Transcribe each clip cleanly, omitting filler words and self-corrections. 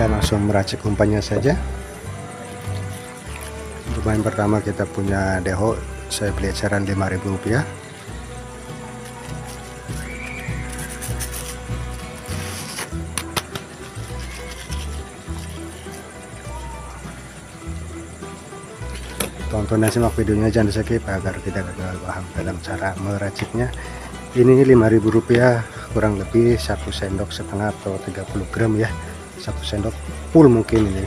Kita langsung meracik umpannya saja. Untuk main pertama kita punya deho, saya beli eceran Rp5.000. Tonton dan simak videonya, jangan di skip agar tidak gagal paham dalam cara meraciknya. Ini Rp5.000, kurang lebih 1,5 sendok atau 30 gram ya, 1 sendok full mungkin ini.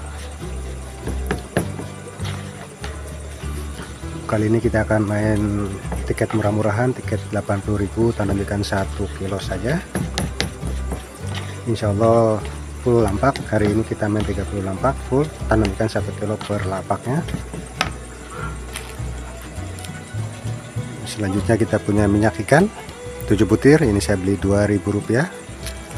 Kali ini kita akan main tiket murah-murahan, tiket 80.000, tanam ikan 1 kilo saja. Insya Allah full lampak. Hari ini kita main 30 lampak full, tanam ikan 1 kilo per lapaknya. Selanjutnya kita punya minyak ikan 7 butir, ini saya beli Rp2.000.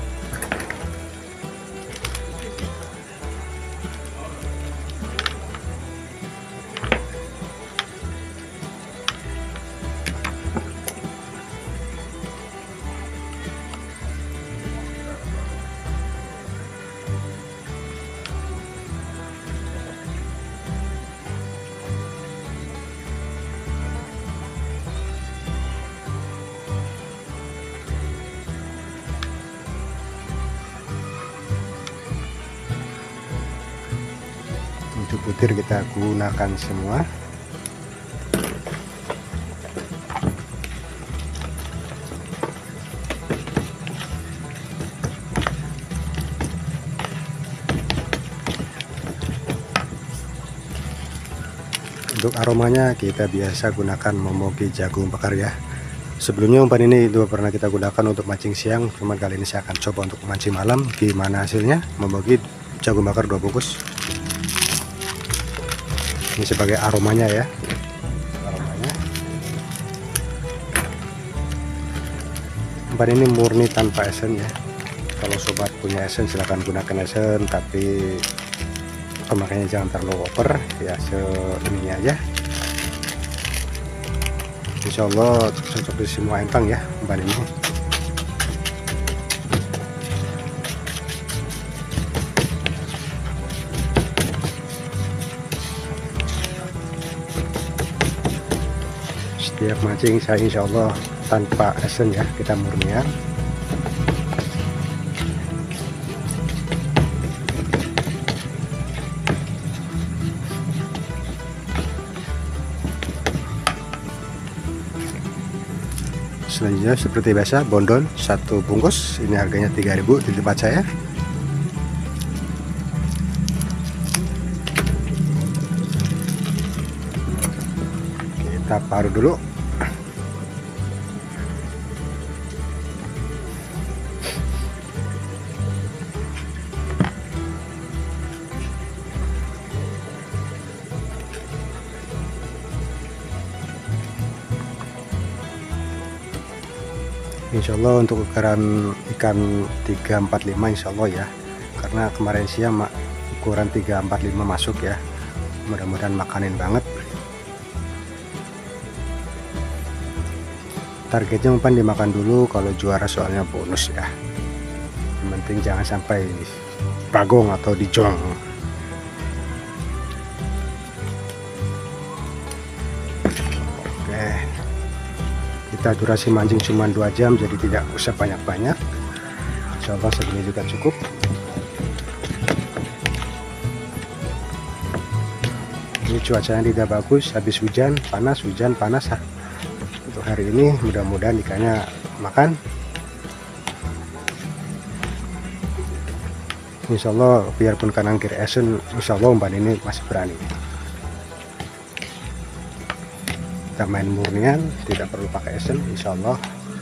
Butir kita gunakan semua. Untuk aromanya kita biasa gunakan momogi jagung bakar ya. Sebelumnya umpan ini dua pernah kita gunakan untuk mancing siang, cuman kali ini saya akan coba untuk mancing malam. Gimana hasilnya? Momogi jagung bakar 2 bungkus. Ini sebagai aromanya ya, aromanya. Umpan ini murni tanpa esen ya. Kalau sobat punya esen silahkan gunakan esen, tapi pemakaiannya jangan terlalu over ya, seininya aja. Insya Allah cocok di semua empang ya umpan ini. Setiap mancing saya insya Allah tanpa esen ya, kita murnian. Selanjutnya seperti biasa bondol 1 bungkus, ini harganya 3.000 di tempat saya. Kita parut dulu. Insya Allah untuk ukuran ikan 345 Insya Allah ya, karena kemarin siang ukuran 345 masuk ya, mudah-mudahan makanin banget. Targetnya umpan dimakan dulu, kalau juara soalnya bonus ya. Yang penting jangan sampai bagong atau dijong. Oke, kita durasi mancing cuma 2 jam, jadi tidak usah banyak-banyak. Insya Allah segini juga cukup. Ini cuacanya tidak bagus, habis hujan panas Untuk hari ini mudah-mudahan ikannya makan. Insya Allah biarpun kanan kiri esen, insya Allah umpan ini masih berani. Kita main murnian, tidak perlu pakai esen, insya Allah.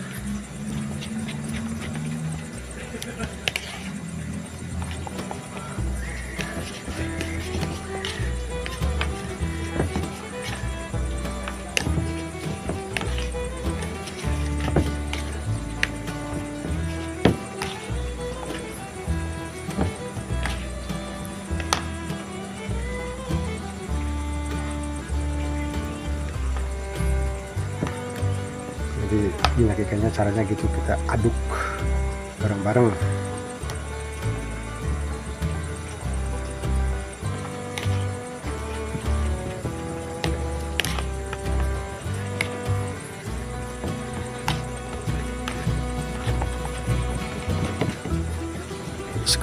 Jadi minyak ikannya caranya gitu, kita aduk bareng-bareng.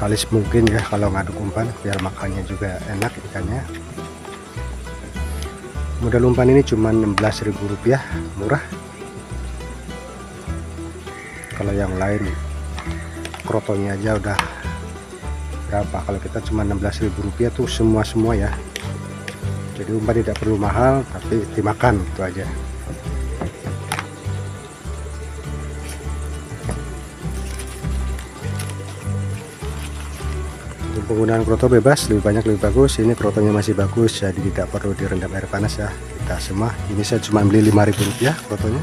sekalis mungkin ya kalau ngaduk umpan, biar makannya juga enak ikannya. Modal umpan ini cuma Rp16.000, murah. Kalau yang lain krotonya aja udah berapa, kalau kita cuma Rp16.000 tuh semua ya. Jadi umpan tidak perlu mahal, tapi dimakan itu aja. Penggunaan kroto bebas, lebih banyak lebih bagus. Ini krotonya masih bagus, jadi tidak perlu direndam air panas ya kita semua. Ini saya cuma beli Rp5.000 krotonya.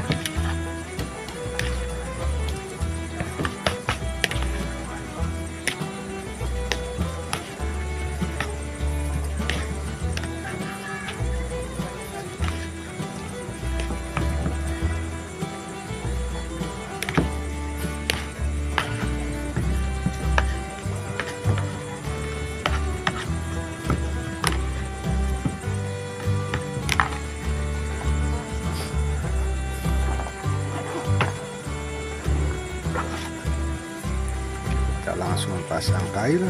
Kita langsung pasang kail.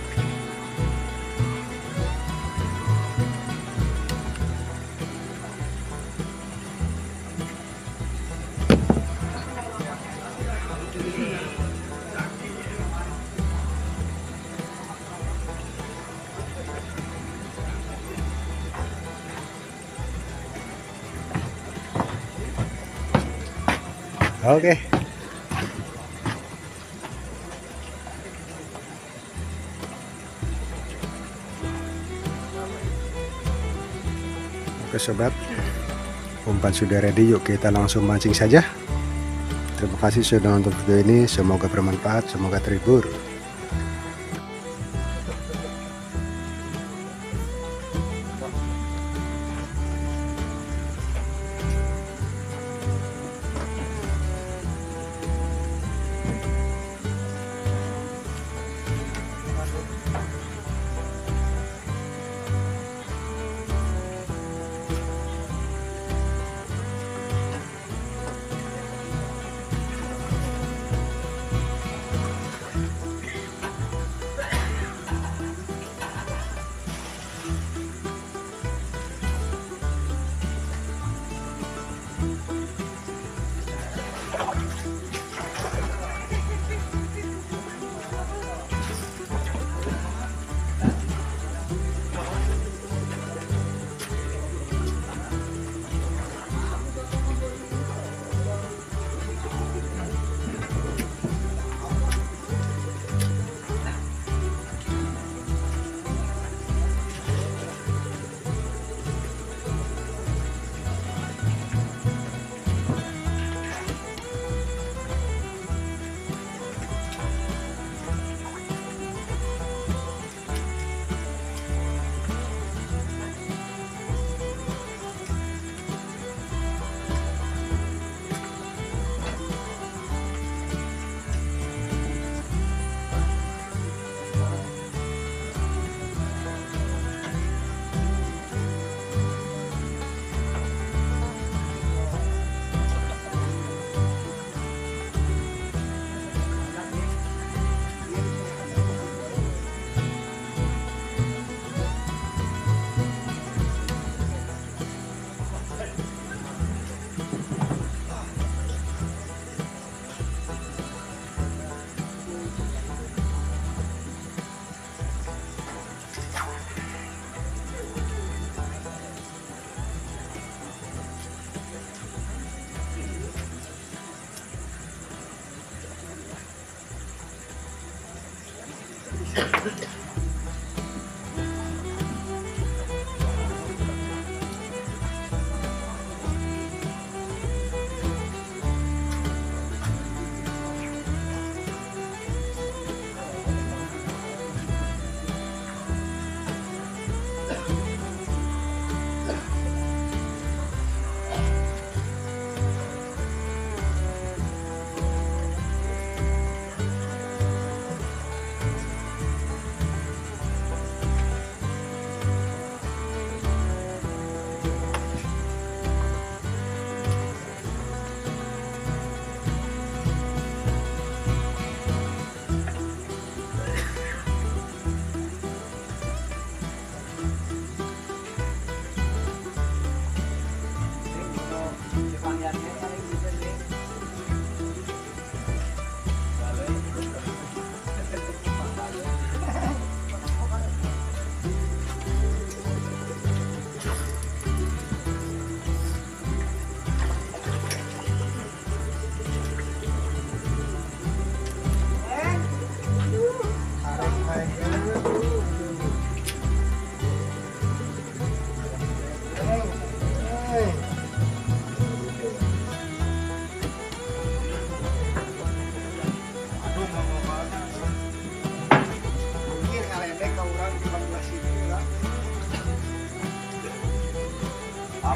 Oke. Oke sobat, umpan sudah ready, yuk kita langsung mancing saja. Terima kasih sudah nonton video ini, semoga bermanfaat, semoga terhibur.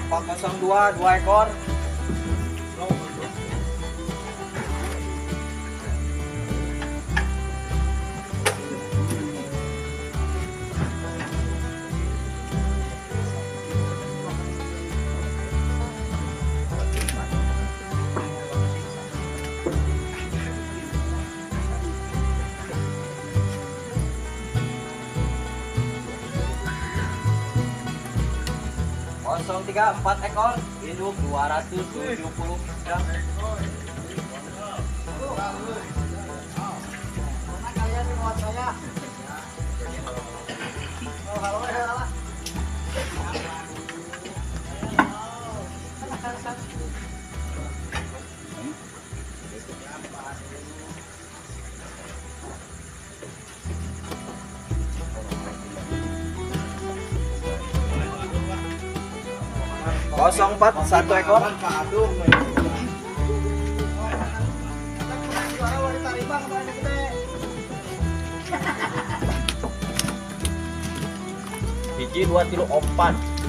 402 2 ekor. Kosong 3 4 ekor, induk 270 gram. Kosong 4 1 ekor. Hiji 2 kilo 4.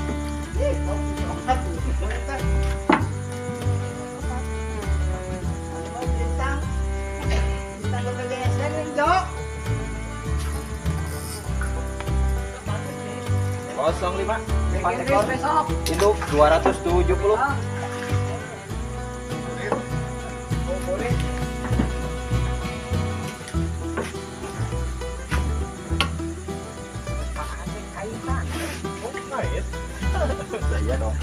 Kosong 5 4 ekor, induk 270. Iya dong.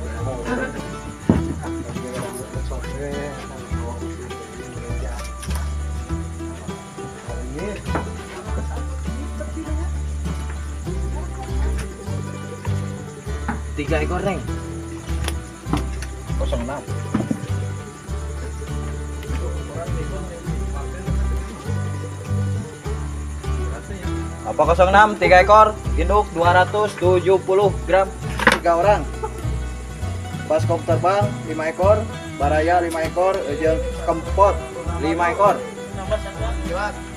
Tiga ekor neng. 06. Apa 06 3 ekor, induk 270 gram. 3 orang. Baskom terbang 5 ekor, baraya 5 ekor, jeung kempot 5 ekor.